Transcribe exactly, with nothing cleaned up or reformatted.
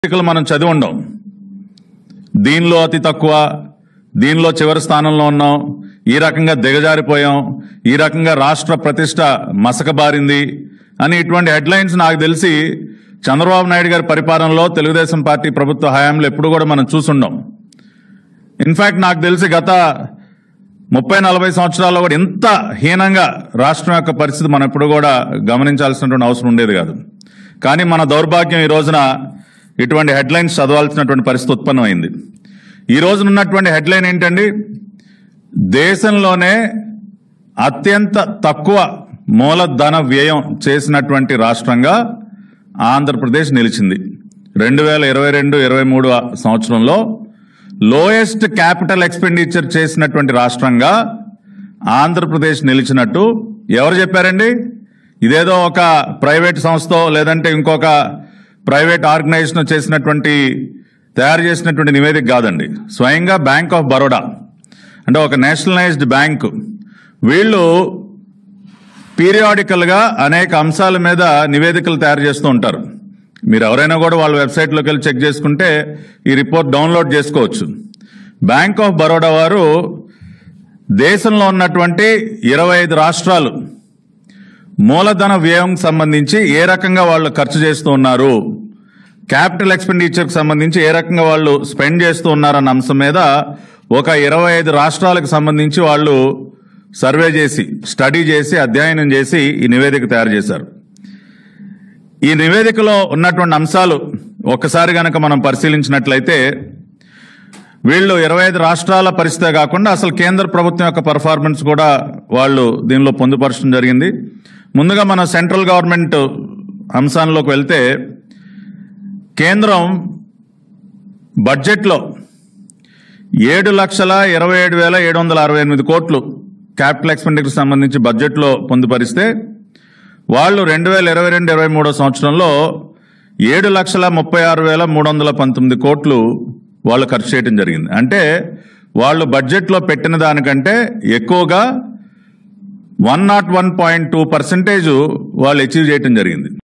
మనం చదివి ఉండం. దీనిలో అతి తక్కువ, దీనిలో చివరి స్థానంలో ఉన్నాం, ఈ రకంగా దిగజారిపోయాం, ఈ రకంగా రాష్ట్ర ప్రతిష్ట మసకబారింది అని ఇటువంటి హెడ్లైన్స్ నాకు తెలిసి చంద్రబాబు నాయుడు గారి పరిపాలనలో తెలుగుదేశం పార్టీ ప్రభుత్వ హయాంలో ఎప్పుడు కూడా మనం చూసుండం. ఇన్ఫాక్ట్ నాకు తెలిసి గత ముప్పై నలభై సంవత్సరాల్లో కూడా ఇంత హీనంగా రాష్ట్రం యొక్క పరిస్థితి మనం ఎప్పుడు కూడా గమనించాల్సినటువంటి అవసరం ఉండేది కాదు. కానీ మన దౌర్భాగ్యం ఈ రోజున ఇటువంటి హెడ్లైన్స్ చదవాల్సినటువంటి పరిస్థితి ఉత్పన్నమైంది. ఈ రోజున ఉన్నటువంటి హెడ్లైన్ ఏంటండి? దేశంలోనే అత్యంత తక్కువ మూలధన వ్యయం చేసినటువంటి రాష్ట్రంగా ఆంధ్రప్రదేశ్ నిలిచింది. రెండు వేల ఇరవై రెండు ఇరవై మూడు సంవత్సరంలో లోయెస్ట్ క్యాపిటల్ ఎక్స్పెండిచర్ చేసినటువంటి రాష్ట్రంగా ఆంధ్రప్రదేశ్ నిలిచినట్టు ఎవరు చెప్పారండి? ఇదేదో ఒక ప్రైవేట్ సంస్థ లేదంటే ఇంకొక ప్రైవేట్ ఆర్గనైజేషన్ చేసినటువంటి తయారు చేసినటువంటి నివేదిక కాదండి. స్వయంగా బ్యాంక్ ఆఫ్ బరోడా అంటే ఒక నేషనలైజ్డ్ బ్యాంకు, వీళ్ళు పీరియాడికల్గా అనేక అంశాల మీద నివేదికలు తయారు చేస్తూ ఉంటారు. మీరు ఎవరైనా కూడా వాళ్ళ వెబ్సైట్లోకి వెళ్ళి చెక్ చేసుకుంటే ఈ రిపోర్ట్ డౌన్లోడ్ చేసుకోవచ్చు. బ్యాంక్ ఆఫ్ బరోడా వారు దేశంలో ఉన్నటువంటి ఇరవై ఐదు రాష్ట్రాలు మూలధన వ్యయం సంబంధించి ఏ రకంగా వాళ్ళు ఖర్చు చేస్తూ ఉన్నారు, క్యాపిటల్ ఎక్స్పెండిచర్కి సంబంధించి ఏ రకంగా వాళ్ళు స్పెండ్ చేస్తూ ఉన్నారన్న అంశం మీద ఒక ఇరవై ఐదు రాష్ట్రాలకు సంబంధించి వాళ్ళు సర్వే చేసి, స్టడీ చేసి, అధ్యయనం చేసి ఈ నివేదిక తయారు చేశారు. ఈ నివేదికలో ఉన్నటువంటి అంశాలు ఒక్కసారి గనక మనం పరిశీలించినట్లయితే వీళ్ళు ఇరవై ఐదు రాష్ట్రాల పరిస్థితే కాకుండా అసలు కేంద్ర ప్రభుత్వం యొక్క పర్ఫార్మెన్స్ కూడా వాళ్ళు దీనిలో పొందుపరచడం జరిగింది. ముందుగా మనం సెంట్రల్ గవర్నమెంట్ అంశాల్లోకి వెళ్తే కేంద్రం బడ్జెట్లో ఏడు లక్షల ఇరవై ఏడు వేల ఏడు వందల అరవై ఎనిమిది కోట్లు క్యాపిటల్ ఎక్స్పెండిచర్ సంబంధించి బడ్జెట్లో పొందుపరిస్తే వాళ్ళు రెండు వేల ఇరవై రెండు ఇరవై మూడో సంవత్సరంలో ఏడు లక్షల ముప్పై ఆరు వేల మూడు వందల పంతొమ్మిది కోట్లు వాళ్ళు ఖర్చు చేయడం జరిగింది. అంటే వాళ్ళు బడ్జెట్లో పెట్టిన దానికంటే ఎక్కువగా one nought one point two percentage వాళ్ళు అచీవ్ చేయడం జరిగింది.